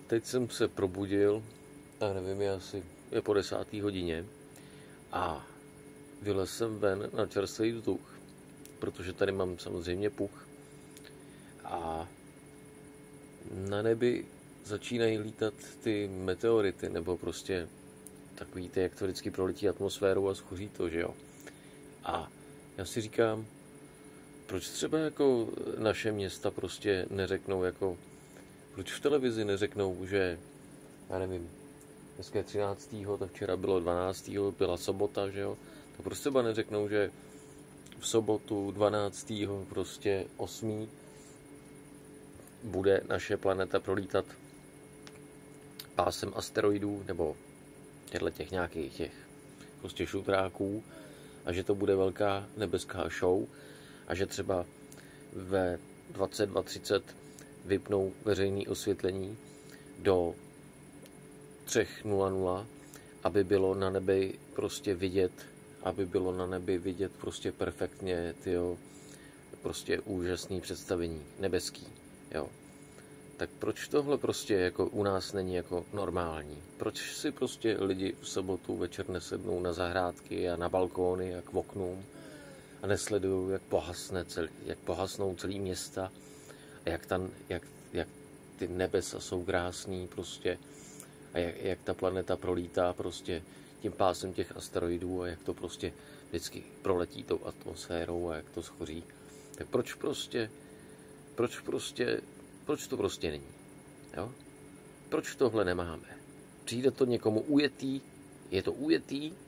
teď jsem se probudil, a nevím, je po 10. hodině a vylez jsem ven na čerstvý vzduch, protože tady mám samozřejmě puch a na nebi začínají lítat ty meteority, nebo prostě takový ty, jak to vždycky proletí atmosférou a schoří to, že jo. A já si říkám, proč třeba jako naše města prostě neřeknou jako, proč v televizi neřeknou, že, já nevím, dneska je 13. tak včera bylo 12. byla sobota, že jo, tak proč třeba neřeknou, že v sobotu 12. prostě 8. bude naše planeta prolítat pásem asteroidů, nebo těch nějakých těch prostě šutráků, a že to bude velká nebeská show a že třeba ve 22:30 vypnou veřejné osvětlení do 3:00, aby bylo na nebi vidět prostě perfektně, prostě úžasný představení, nebeský, jo. Tak proč tohle prostě jako u nás není jako normální? Proč si prostě lidi v sobotu večer nesednou na zahrádky a na balkóny a k oknům a nesledují, jak pohasnou celý města a jak ty nebesa jsou krásný prostě a jak ta planeta prolítá prostě tím pásem těch asteroidů a jak to prostě vždycky proletí tou atmosférou a jak to schoří. Tak proč to prostě není? Jo? Proč tohle nemáme? Přijde to někomu ujetý, je to ujetý,